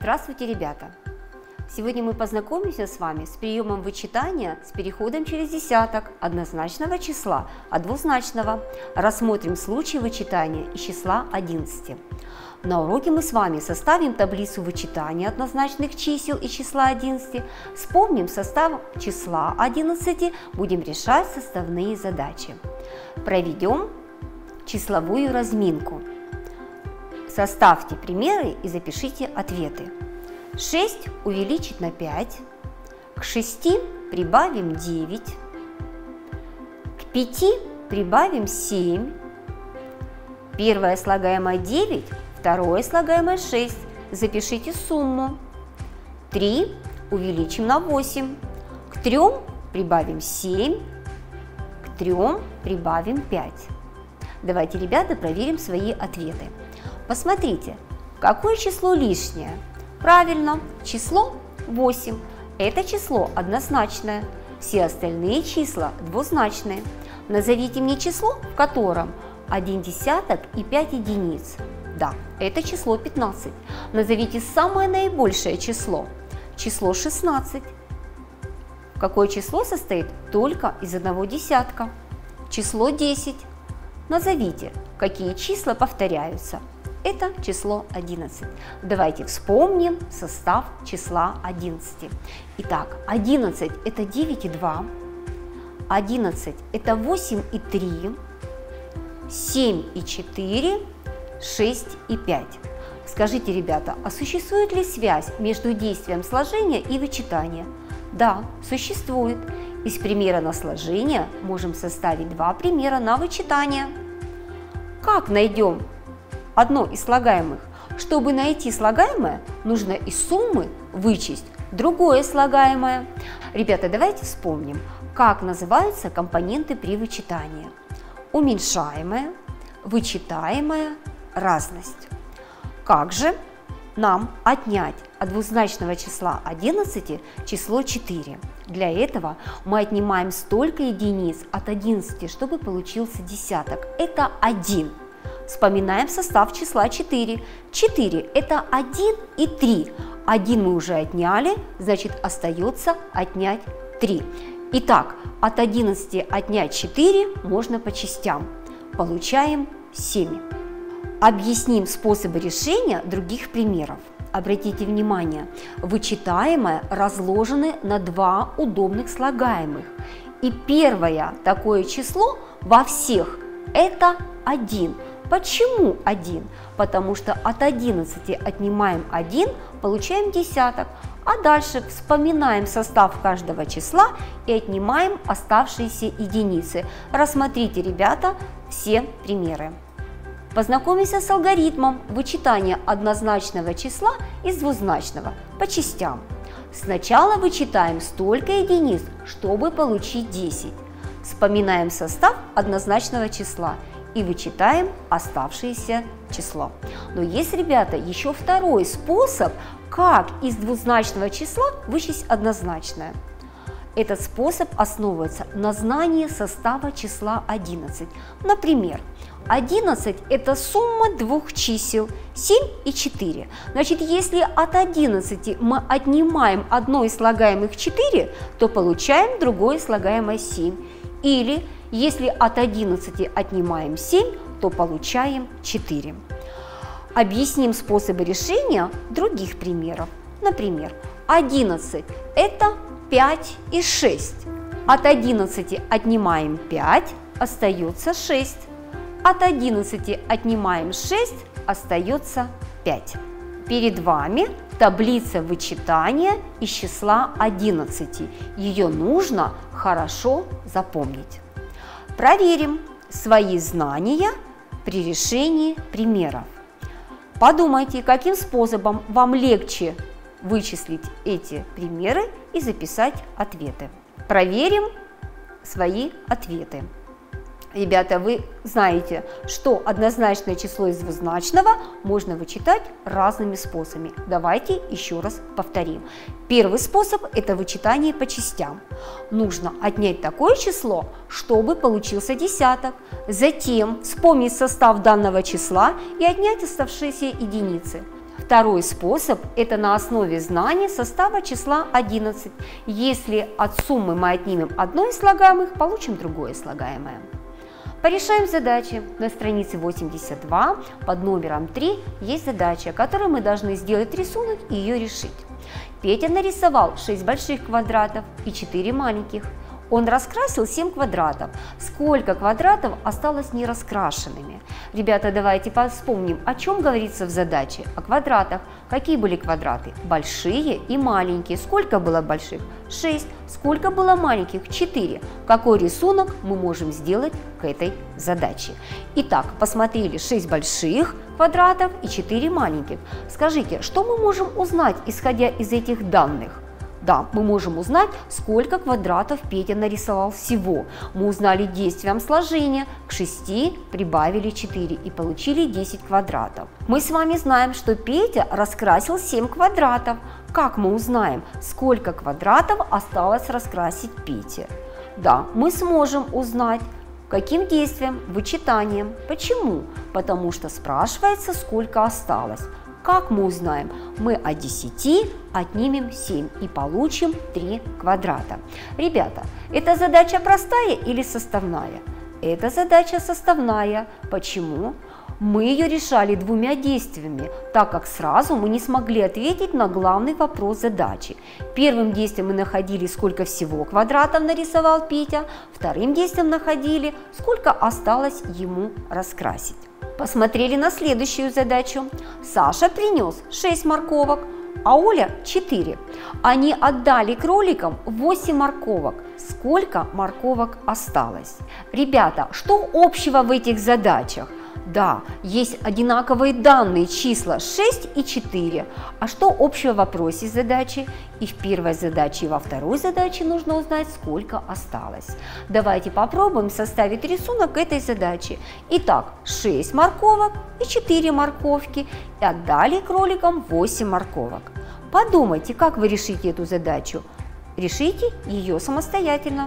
Здравствуйте, ребята! Сегодня мы познакомимся с вами с приемом вычитания с переходом через десяток однозначного числа от двузначного. Рассмотрим случай вычитания из числа 11. На уроке мы с вами составим таблицу вычитания однозначных чисел из числа 11, вспомним состав числа 11, будем решать составные задачи. Проведем числовую разминку. Составьте примеры и запишите ответы. 6 увеличить на 5, к 6 прибавим 9, к 5 прибавим 7, первое слагаемое 9, второе слагаемое 6, запишите сумму. 3 увеличим на 8, к 3 прибавим 7, к 3 прибавим 5. Давайте, ребята, проверим свои ответы. Посмотрите, какое число лишнее? Правильно, число 8. Это число однозначное. Все остальные числа двузначные. Назовите мне число, в котором 1 десяток и 5 единиц. Да, это число 15. Назовите самое наибольшее число. Число 16. Какое число состоит только из одного десятка? Число 10. Назовите, какие числа повторяются. Это число 11. Давайте вспомним состав числа 11. Итак, 11 это 9 и 2, 11 это 8 и 3, 7 и 4, 6 и 5. Скажите, ребята, а существует ли связь между действием сложения и вычитания? Да, существует. Из примера на сложение можем составить два примера на вычитание. Как найдем одно из слагаемых? Чтобы найти слагаемое, нужно из суммы вычесть другое слагаемое. Ребята, давайте вспомним, как называются компоненты при вычитании. Уменьшаемое, вычитаемое, разность. Как же нам отнять от двузначного числа 11 число 4? Для этого мы отнимаем столько единиц от 11, чтобы получился десяток. Это 1. Вспоминаем состав числа 4. 4 это 1 и 3. 1 мы уже отняли, значит остается отнять 3. Итак, от 11 отнять 4 можно по частям. Получаем 7. Объясним способы решения других примеров. Обратите внимание, вычитаемое разложены на два удобных слагаемых. И первое такое число во всех это 1. Почему 1? Потому что от 11 отнимаем 1, получаем десяток. А дальше вспоминаем состав каждого числа и отнимаем оставшиеся единицы. Рассмотрите, ребята, все примеры. Познакомимся с алгоритмом вычитания однозначного числа из двузначного по частям. Сначала вычитаем столько единиц, чтобы получить 10. Вспоминаем состав однозначного числа и вычитаем оставшееся число. Но есть, ребята, еще второй способ, как из двузначного числа вычесть однозначное. Этот способ основывается на знании состава числа 11. Например, 11 это сумма двух чисел 7 и 4. Значит, если от 11 мы отнимаем одно из слагаемых 4, то получаем другое слагаемое 7. Или если от 11 отнимаем 7, то получаем 4. Объясним способы решения других примеров. Например, 11 это 5 и 6. От 11 отнимаем 5, остается 6. От 11 отнимаем 6, остается 5. Перед вами таблица вычитания из числа 11. Ее нужно хорошо запомнить. Проверим свои знания при решении примеров. Подумайте, каким способом вам легче вычислить эти примеры и записать ответы. Проверим свои ответы. Ребята, вы знаете, что однозначное число из двузначного можно вычитать разными способами. Давайте еще раз повторим. Первый способ – это вычитание по частям. Нужно отнять такое число, чтобы получился десяток. Затем вспомнить состав данного числа и отнять оставшиеся единицы. Второй способ – это на основе знания состава числа 11. Если от суммы мы отнимем одно из слагаемых, получим другое слагаемое. Порешаем задачи. На странице 82 под номером 3 есть задача, которую мы должны сделать рисунок и ее решить. Петя нарисовал 6 больших квадратов и 4 маленьких. Он раскрасил 7 квадратов. Сколько квадратов осталось нераскрашенными? Ребята, давайте вспомним, о чем говорится в задаче. О квадратах. Какие были квадраты? Большие и маленькие. Сколько было больших? 6. Сколько было маленьких? 4. Какой рисунок мы можем сделать к этой задаче? Итак, посмотрели 6 больших квадратов и 4 маленьких. Скажите, что мы можем узнать, исходя из этих данных? Да, мы можем узнать, сколько квадратов Петя нарисовал всего. Мы узнали действием сложения, к 6 прибавили 4 и получили 10 квадратов. Мы с вами знаем, что Петя раскрасил 7 квадратов. Как мы узнаем, сколько квадратов осталось раскрасить Пете? Да, мы сможем узнать. Каким действием? Вычитанием. Почему? Потому что спрашивается, сколько осталось. Как мы узнаем? Мы от 10 отнимем 7 и получим 3 квадрата. Ребята, эта задача простая или составная? Это задача составная. Почему? Мы ее решали двумя действиями, так как сразу мы не смогли ответить на главный вопрос задачи. Первым действием мы находили, сколько всего квадратов нарисовал Петя, вторым действием находили, сколько осталось ему раскрасить. Посмотрели на следующую задачу. Саша принес 6 морковок, а Оля 4. Они отдали кроликам 8 морковок. Сколько морковок осталось? Ребята, что общего в этих задачах? Да, есть одинаковые данные числа 6 и 4. А что общего в вопросе задачи? И в первой задаче, и во второй задаче нужно узнать, сколько осталось. Давайте попробуем составить рисунок этой задачи. Итак, 6 морковок и 4 морковки. И отдали кроликам 8 морковок. Подумайте, как вы решите эту задачу. Решите ее самостоятельно.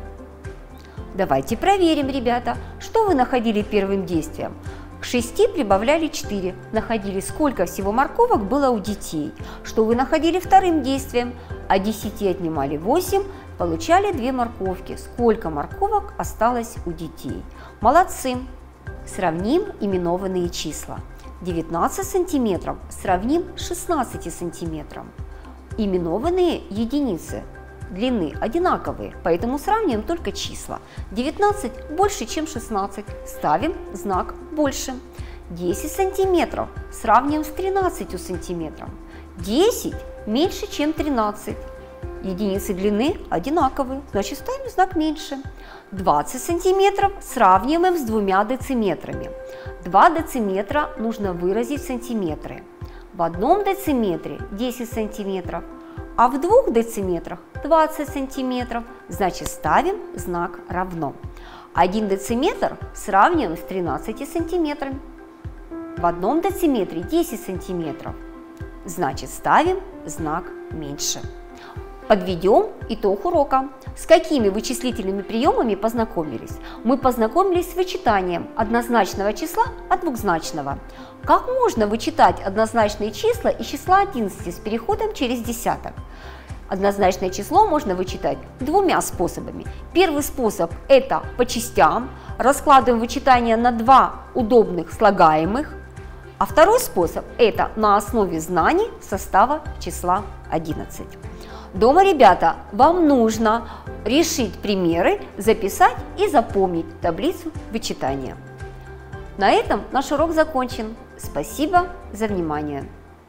Давайте проверим, ребята, что вы находили первым действием. К 6 прибавляли 4, находили, сколько всего морковок было у детей. Что вы находили вторым действием? От 10 отнимали 8, получали 2 морковки. Сколько морковок осталось у детей? Молодцы! Сравним именованные числа. 19 сантиметров сравним с 16 сантиметром. Именованные единицы длины одинаковые, поэтому сравниваем только числа. 19 больше, чем 16, ставим знак больше. 10 сантиметров сравниваем с 13 сантиметров. 10 меньше, чем 13. Единицы длины одинаковые, значит ставим знак меньше. 20 сантиметров сравниваем с 2 дециметрами. 2 дециметра нужно выразить в сантиметры. В 1 дециметре 10 сантиметров, а в 2 дециметрах 20 сантиметров, значит ставим знак равно. 1 дециметр сравниваем с 13 сантиметрами. В 1 дециметре 10 сантиметров, значит ставим знак меньше. Подведем итог урока. С какими вычислительными приемами познакомились? Мы познакомились с вычитанием однозначного числа от двухзначного. Как можно вычитать однозначные числа из числа 11 с переходом через десяток? Однозначное число можно вычитать двумя способами. Первый способ – это по частям. Раскладываем вычитание на 2 удобных слагаемых. А второй способ – это на основе знаний состава числа 11. Дома, ребята, вам нужно решить примеры, записать и запомнить таблицу вычитания. На этом наш урок закончен. Спасибо за внимание.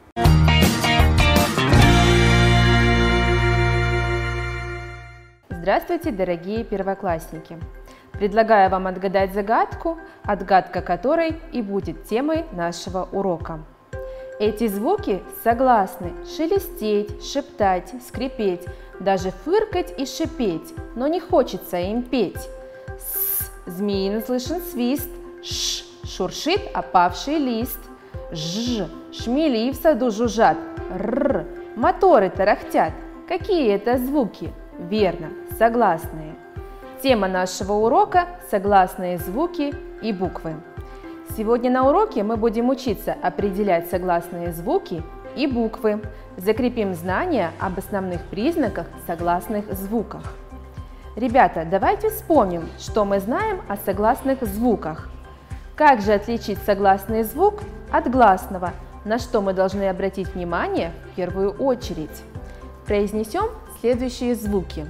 Здравствуйте, дорогие первоклассники! Предлагаю вам отгадать загадку, отгадка которой и будет темой нашего урока. Эти звуки согласны шелестеть, шептать, скрипеть, даже фыркать и шипеть, но не хочется им петь. С – змеиный слышен свист, ш – шуршит опавший лист, ж – шмели в саду жужжат, р – моторы тарахтят. Какие это звуки? Верно, согласные. Тема нашего урока – согласные звуки и буквы. Сегодня на уроке мы будем учиться определять согласные звуки и буквы. Закрепим знания об основных признаках согласных звуках. Ребята, давайте вспомним, что мы знаем о согласных звуках. Как же отличить согласный звук от гласного, на что мы должны обратить внимание в первую очередь? Произнесем следующие звуки.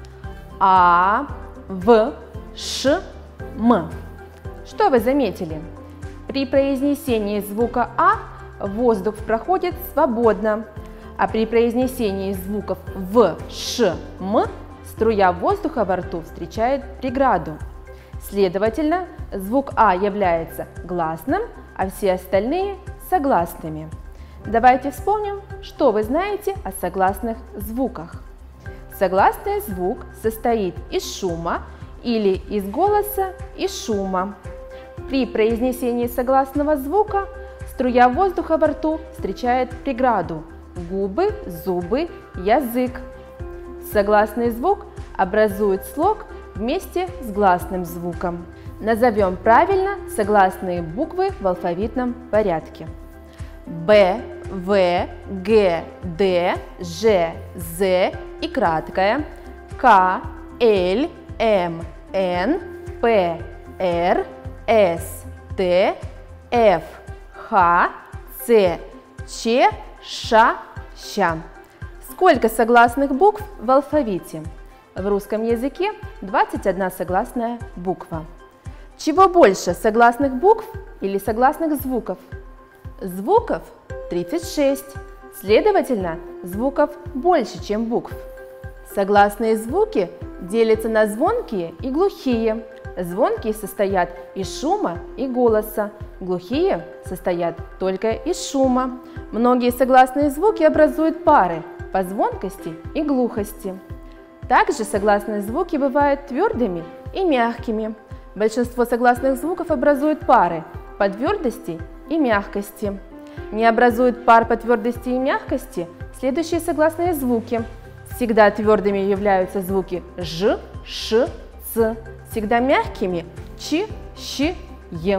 А, В, Ш, М. Что вы заметили? При произнесении звука А воздух проходит свободно, а при произнесении звуков В, Ш, М струя воздуха во рту встречает преграду. Следовательно, звук А является гласным, а все остальные – согласными. Давайте вспомним, что вы знаете о согласных звуках. Согласный звук состоит из шума или из голоса и шума. При произнесении согласного звука струя воздуха во рту встречает преграду – губы, зубы, язык. Согласный звук образует слог вместе с гласным звуком. Назовем правильно согласные буквы в алфавитном порядке. Б, В, Г, Д, Ж, З и краткая К, Л, М, Н, П, Р, С, Т, Ф, Х, Ц, Ч, Ш, Щ. Сколько согласных букв в алфавите? В русском языке 21 согласная буква. Чего больше, согласных букв или согласных звуков? Звуков 36, следовательно, звуков больше, чем букв. Согласные звуки делятся на звонкие и глухие. Звонкие состоят из шума и голоса, глухие состоят только из шума. Многие согласные звуки образуют пары по звонкости и глухости. Также согласные звуки бывают твердыми и мягкими. Большинство согласных звуков образуют пары по твердости и мягкости. Не образуют пар по твердости и мягкости следующие согласные звуки. Всегда твердыми являются звуки Ж, Ш, Ц. Всегда мягкими Ч, Щ, Е.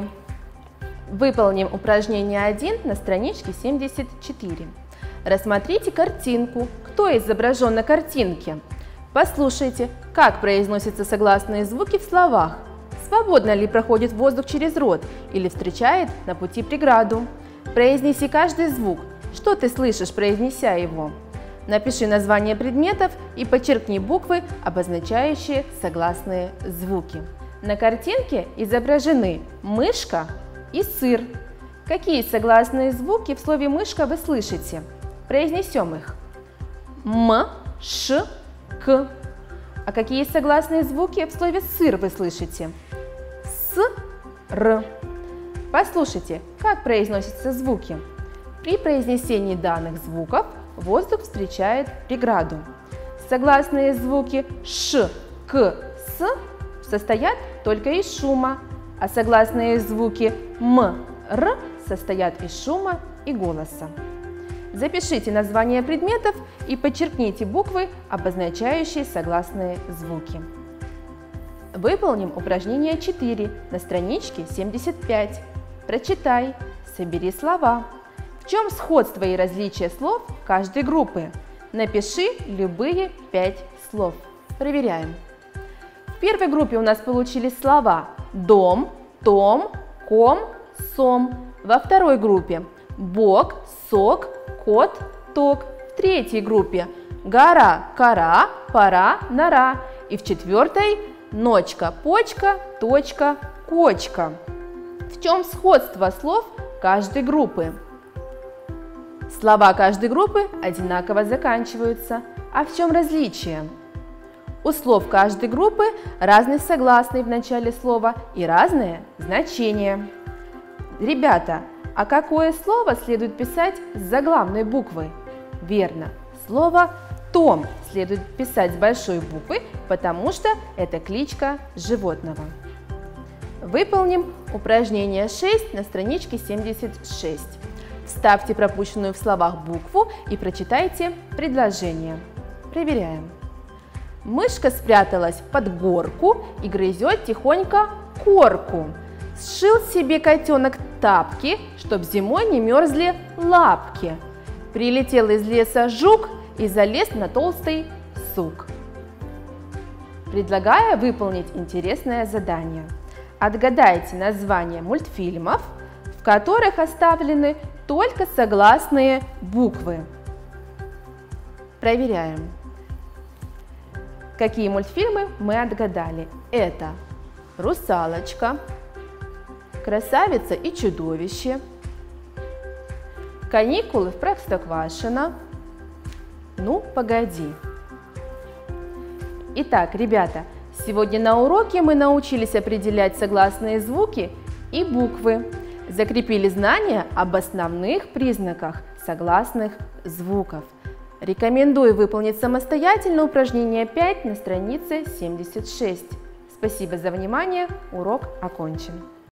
Выполним упражнение 1 на страничке 74. Рассмотрите картинку. Кто изображен на картинке? Послушайте, как произносятся согласные звуки в словах. Свободно ли проходит воздух через рот или встречает на пути преграду? Произнеси каждый звук. Что ты слышишь, произнеся его? Напиши название предметов и подчеркни буквы, обозначающие согласные звуки. На картинке изображены мышка и сыр. Какие согласные звуки в слове мышка вы слышите? Произнесем их. М, Ш, К. А какие согласные звуки в слове сыр вы слышите? С, Р. Послушайте, как произносятся звуки. При произнесении данных звуков воздух встречает преграду. Согласные звуки Ш, К, С состоят только из шума, а согласные звуки М, Р состоят из шума и голоса. Запишите названия предметов и подчеркните буквы, обозначающие согласные звуки. Выполним упражнение 4 на страничке 75. Прочитай, собери слова. В чем сходство и различие слов каждой группы? Напиши любые 5 слов. Проверяем. В первой группе у нас получились слова дом, том, ком, сом. Во второй группе бок, сок, кот, ток. В третьей группе гора, кора, пора, нора. И в четвертой ночка, почка, точка, кочка. В чем сходство слов каждой группы? Слова каждой группы одинаково заканчиваются. А в чем различие? У слов каждой группы разный согласный в начале слова и разное значение. Ребята, а какое слово следует писать с заглавной буквы? Верно, слово «том» следует писать с большой буквы, потому что это кличка животного. Выполним упражнение 6 на страничке 76. Вставьте пропущенную в словах букву и прочитайте предложение. Проверяем. Мышка спряталась под горку и грызет тихонько корку. Сшил себе котенок тапки, чтоб зимой не мерзли лапки. Прилетел из леса жук и залез на толстый сук. Предлагаю выполнить интересное задание. Отгадайте названия мультфильмов, в которых оставлены только согласные буквы. Проверяем. Какие мультфильмы мы отгадали? Это «Русалочка», «Красавица и чудовище», «Каникулы в Простоквашино», «Ну, погоди». Итак, ребята, сегодня на уроке мы научились определять согласные звуки и буквы, закрепили знания об основных признаках согласных звуков. Рекомендую выполнить самостоятельно упражнение 5 на странице 76. Спасибо за внимание, урок окончен.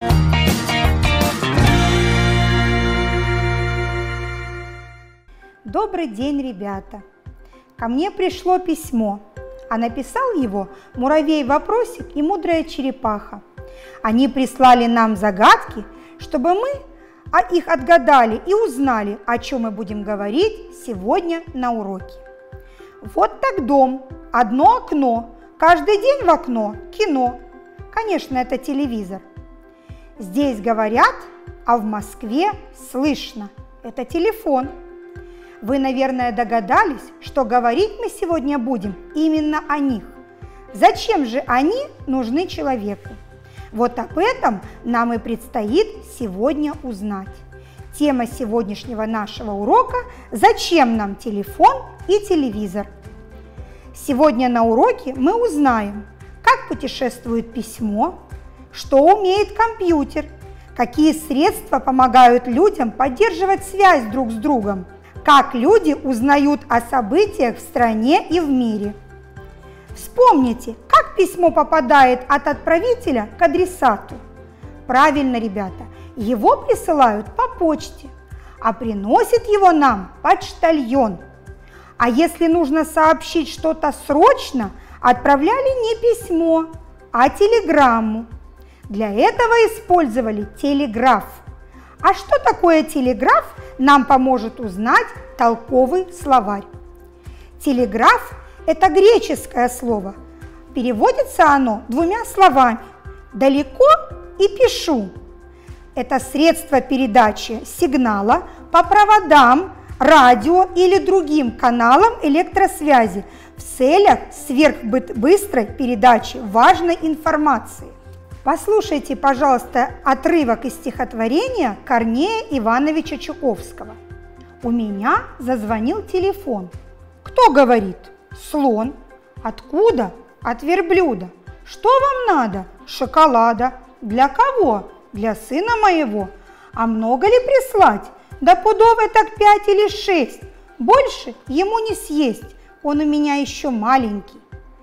Добрый день, ребята! Ко мне пришло письмо, а написал его муравей-вопросик и мудрая черепаха. Они прислали нам загадки, чтобы мы их отгадали и узнали, о чем мы будем говорить сегодня на уроке. Вот так дом, одно окно, каждый день в окно кино. Конечно, это телевизор. Здесь говорят, а в Москве слышно. Это телефон. Вы, наверное, догадались, что говорить мы сегодня будем именно о них. Зачем же они нужны человеку? Вот об этом нам и предстоит сегодня узнать. Тема сегодняшнего нашего урока – «Зачем нам телефон и телевизор?». Сегодня на уроке мы узнаем, как путешествует письмо, что умеет компьютер, какие средства помогают людям поддерживать связь друг с другом, как люди узнают о событиях в стране и в мире. Вспомните, как письмо попадает от отправителя к адресату. Правильно, ребята, его присылают по почте, а приносит его нам почтальон. А если нужно сообщить что-то срочно, отправляли не письмо, а телеграмму. Для этого использовали телеграф. А что такое телеграф, нам поможет узнать толковый словарь. Телеграф – это греческое слово. Переводится оно двумя словами «далеко» и «пишу». Это средство передачи сигнала по проводам, радио или другим каналам электросвязи в целях сверхбыстрой передачи важной информации. Послушайте, пожалуйста, отрывок из стихотворения Корнея Ивановича Чуковского. «У меня зазвонил телефон. Кто говорит? Слон. Откуда? От верблюда. Что вам надо? Шоколада. Для кого? Для сына моего. А много ли прислать? Да пудовой так 5 или 6. Больше ему не съесть, он у меня еще маленький».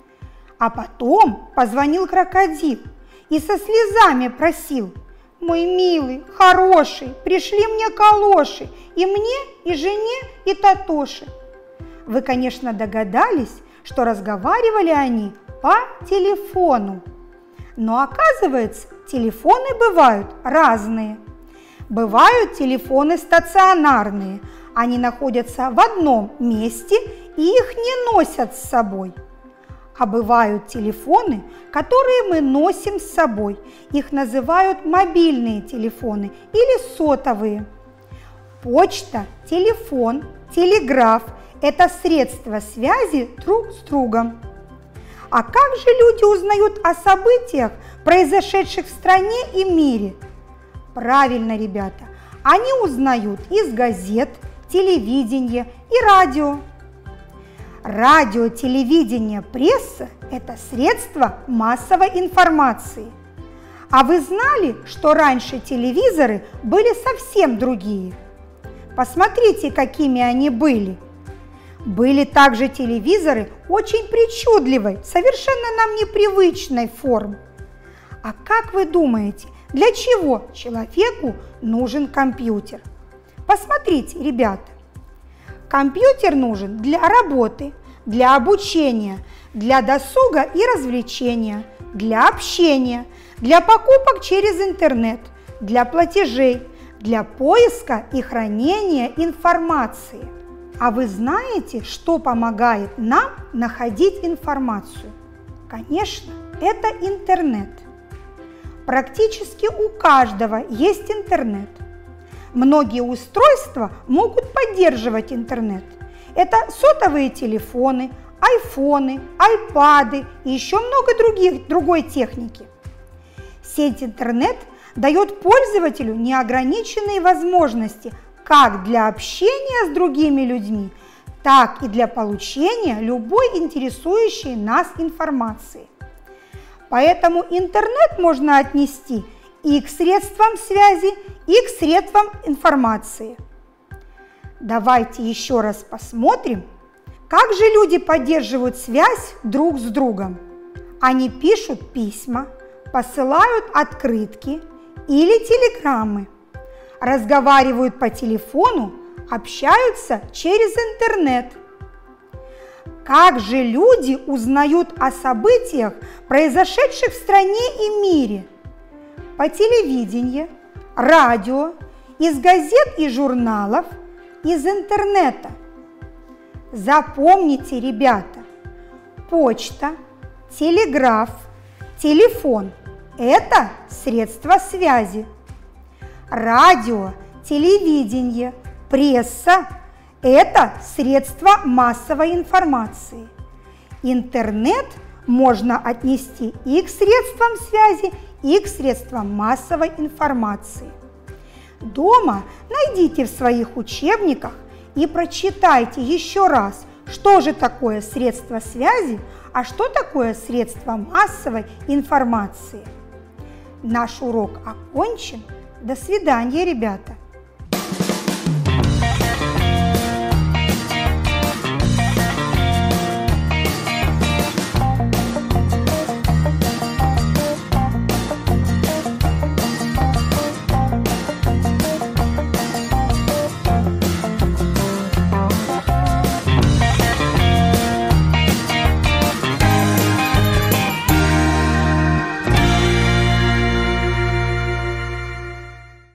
А потом позвонил крокодил и со слезами просил: «Мой милый, хороший, пришли мне калоши, и мне, и жене, и Татоши». Вы, конечно, догадались, что разговаривали они по телефону. Но оказывается, телефоны бывают разные. Бывают телефоны стационарные, они находятся в одном месте и их не носят с собой. А бывают телефоны, которые мы носим с собой, их называют мобильные телефоны или сотовые. Почта, телефон, телеграф – это средства связи друг с другом. А как же люди узнают о событиях, произошедших в стране и мире? Правильно, ребята, они узнают из газет, телевидения и радио. Радио, телевидение, пресса – это средства массовой информации. А вы знали, что раньше телевизоры были совсем другие? Посмотрите, какими они были. Были также телевизоры очень причудливой, совершенно нам непривычной формы. А как вы думаете, для чего человеку нужен компьютер? Посмотрите, ребята. Компьютер нужен для работы, для обучения, для досуга и развлечения, для общения, для покупок через интернет, для платежей, для поиска и хранения информации. А вы знаете, что помогает нам находить информацию? Конечно, это интернет. Практически у каждого есть интернет. Многие устройства могут поддерживать интернет. Это сотовые телефоны, айфоны, айпады и еще много другой техники. Сеть интернет дает пользователю неограниченные возможности как для общения с другими людьми, так и для получения любой интересующей нас информации. Поэтому интернет можно отнести и к средствам связи, и к средствам информации. Давайте еще раз посмотрим, как же люди поддерживают связь друг с другом. Они пишут письма, посылают открытки или телеграммы, разговаривают по телефону, общаются через интернет. Как же люди узнают о событиях, произошедших в стране и мире? По телевидению, радио, из газет и журналов, из интернета. Запомните, ребята, почта, телеграф, телефон – это средства связи. Радио, телевидение, пресса – это средства массовой информации. Интернет можно отнести и к средствам связи, и к средствам массовой информации. Дома найдите в своих учебниках и прочитайте еще раз, что же такое средство связи, а что такое средство массовой информации. Наш урок окончен. До свидания, ребята!